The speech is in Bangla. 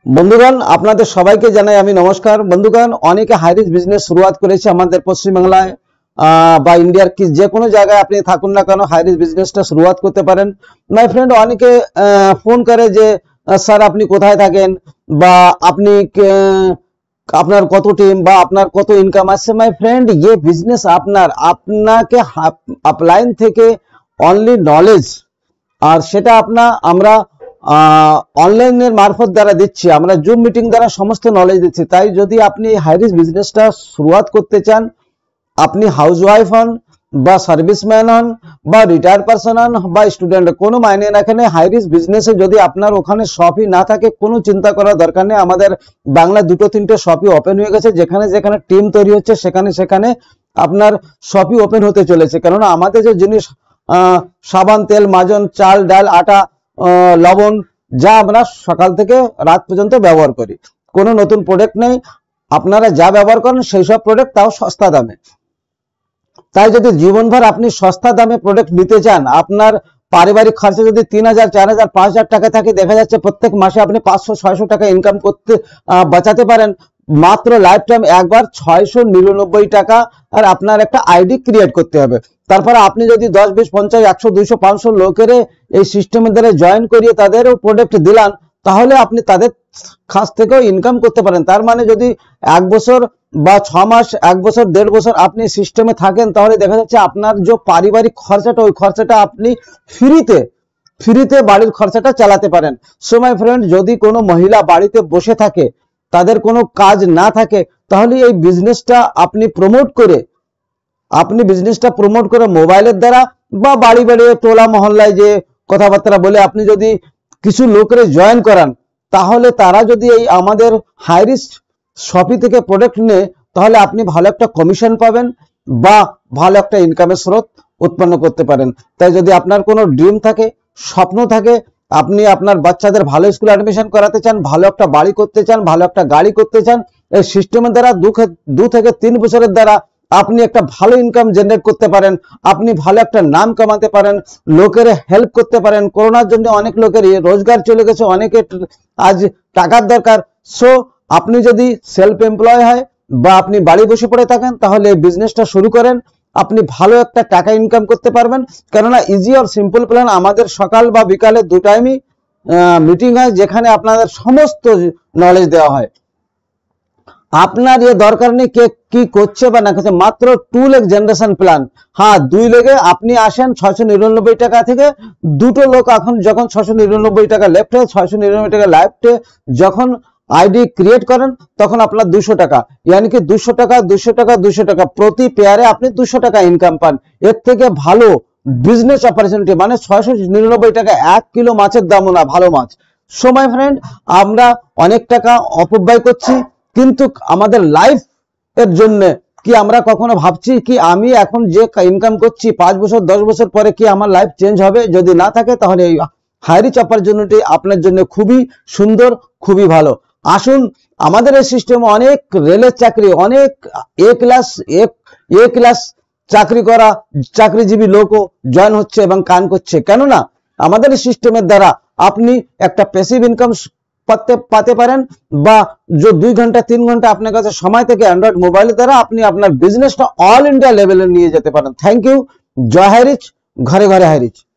বন্ধুগণ, আপনাদের সবাইকে জানাই আমি নমস্কার। বন্ধুগণ, অনেকে হাই রিস্ক বিজনেস শুরুয়াত করেছে আমাদের পশ্চিমবাংলায় বা ইন্ডিয়ার কি যে কোনো জায়গায় আপনি থাকুন না কেন, হাই রিস্ক বিজনেসটা শুরুয়াত করতে পারেন। মাই ফ্রেন্ড, অনেকে ফোন করে যে স্যার আপনি কোথায় থাকেন বা আপনি আপনার কত টিম বা আপনার কত ইনকাম আসছে। মাই ফ্রেন্ড, ये বিজনেস আপনাকে আপলাইন থেকে অনলি নলেজ, আর সেটা আমরা অনলাইনের মারফত দ্বারা দিচ্ছি, আমরা জুম মিটিং দ্বারা সমস্ত নলেজ দিচ্ছি। তাই যদি আপনি হাই রিস্ক বিজনেসটা শুরুয়াত করতে চান, আপনি হাউসওয়াইফ হন বা সার্ভিসম্যান হন বা রিটায়ার্ড পারসন হন বা স্টুডেন্ট, কোনো মাইনে রাখেন, হাই রিস্ক বিজনেসে যদি আপনার ওখানে শপই না থাকে কোনো চিন্তা করার দরকার নেই। আমাদের বাংলা 2-3টে শপই ওপেন হয়ে গেছে, যেখানে যেখানে টিম তৈরি হচ্ছে সেখানে সেখানে আপনার শপই ওপেন হতে চলেছে। কেননা আমাদের যে জিনিস সাবান, তেল, মাজন, চাল, ডাল, আটা, লবণ, যা আমরা সকাল থেকে রাত পর্যন্ত ব্যবহার করি, কোনো নতুন প্রোডাক্ট নেই। আপনারা যা ব্যবহার করেন সেই সব প্রোডাক্ট, তাও সস্তা দামে। তাই যদি জীবনভর আপনি সস্তা দামে প্রোডাক্ট নিতে চান, আপনার পারিবারিক খরচা যদি 3000, 4000, 5000 টাকা থাকে, দেখা যাচ্ছে প্রত্যেক মাসে আপনি 500-600 টাকা ইনকাম করতে বাঁচাতে পারেন মাত্র লাইফ টাইম একবার 699 টাকা। আর আপনার একটা আইডি ক্রিয়েট করতে হবে। তারপরে আপনি যদি 10, 20, 50, 100, 200, 500 লোকের এই সিস্টেমের দ্বারা জয়েন করিয়ে তাদেরও প্রোডাক্ট দিলান, তাহলে আপনি তাদের কাছ থেকেও ইনকাম করতে পারেন। তার মানে যদি 1 বছর বা 6 মাস, 1 বছর, 1.5 বছর আপনি সিস্টেমে থাকেন, তাহলে দেখা যাচ্ছে আপনার যে পারিবারিক খরচাটা, ওই খরচাটা আপনি ফ্রিতে বাড়ির খরচাটা চালাতে পারেন। সো মাই ফ্রেন্ড, যদি কোনো মহিলা বাড়িতে বসে থাকে, তাদের কোনো কাজ না থাকে, তাহলে এই বিজনেসটা আপনি প্রমোট করে মোবাইলের দ্বারা বা বাড়ি বাড়ি টোলা মহল্লায় যে কথাবার্তা বলে আপনি যদি কিছু লোকের জয়েন করান, তাহলে তারা যদি এই আমাদের হাই রিস্ক শপি থেকে প্রোডাক্ট নেয়, তাহলে আপনি ভালো একটা কমিশন পাবেন বা ভালো একটা ইনকামের স্রোত উৎপন্ন করতে পারেন। তাই যদি আপনার কোনো ড্রিম থাকে, স্বপ্ন থাকে, আপনি আপনার বাচ্চাদের ভালো স্কুলে অ্যাডমিশন করাতে চান, ভালো একটা বাড়ি করতে চান, ভালো একটা গাড়ি করতে চান, এই সিস্টেমের দ্বারা 2 থেকে 3 বছরের দ্বারা আপনি একটা ভালো ইনকাম জেনারেট করতে পারেন, আপনি ভালো একটা নাম কামাতে পারেন, লোকের হেল্প করতে পারেন। করোনার জন্য অনেক লোকের রোজগার চলে গেছে, অনেকে আজ টাকার দরকার। সো আপনি যদি সেলফ এমপ্লয় হয় বা আপনি বাড়ি বসে পড়ে থাকেন, তাহলে এই বিজনেসটা শুরু করেন, আপনি ভালো একটা টাকা ইনকাম করতে পারবেন। কেননা ইজি আর সিম্পল প্ল্যান আমাদের সকাল বা বিকালে 2 টাইমই মিটিং হয়, যেখানে আপনাদের সমস্ত নলেজ দেওয়া হয়। আপনার এ দরকার নেই কে কি করছে বা না করছে, মাত্র 2 লাখ জেনারেশন প্ল্যান। হ্যাঁ, 2 লেগে আপনি আসেন 699 টাকা থেকে। 2টো লোক এখন যখন 699 টাকা লেফটে, 699 টাকা লেফটে যখন আইডি ক্রিয়েট করেন, তখন আপনার 200 টাকা, यानी कि 200 টাকা 200 টাকা 200 টাকা প্রতি পেয়ারে আপনি 200 টাকা ইনকাম পান। এর থেকে ভালো বিজনেস অপরচুনিটি মানে 699 টাকা 1 কিলো মাছের দামও না, ভালো মাছ। সো মাই ফ্রেন্ড, আমরা অনেক টাকা অপব্যয় করছি, কিন্তু আমাদের লাইফ এর জন্য কি আমরা কখনো ভাবছি কি আমি এখন যে ইনকাম করছি 5 বছর 10 বছর পরে কি আমার লাইফ চেঞ্জ হবে? যদি না থাকে, তাহলে এই হাই রিচ অপরচুনিটি আপনার জন্য খুবই সুন্দর, খুবই ভালো। আসুন, আমাদের এই সিস্টেমে অনেক রেলের চাকরি, অনেক এ ক্লাস চাকরি করা চাকরিজীবী লোকও জয়েন হচ্ছে এবং কান করছে। কেননা আমাদের এই সিস্টেমের দ্বারা আপনি একটা প্যাসিভ ইনকাম পাতে পারেন, বা যে 2 ঘন্টা 3 ঘন্টা আপনার কাছে সময় থেকে অ্যান্ড্রয়েড মোবাইলের দ্বারা আপনি আপনার বিজনেসটা অল ইন্ডিয়া লেভেলে নিয়ে যেতে পারেন। Thank you. জয় হাই রিচ, ঘরে ঘরে হাই রিচ।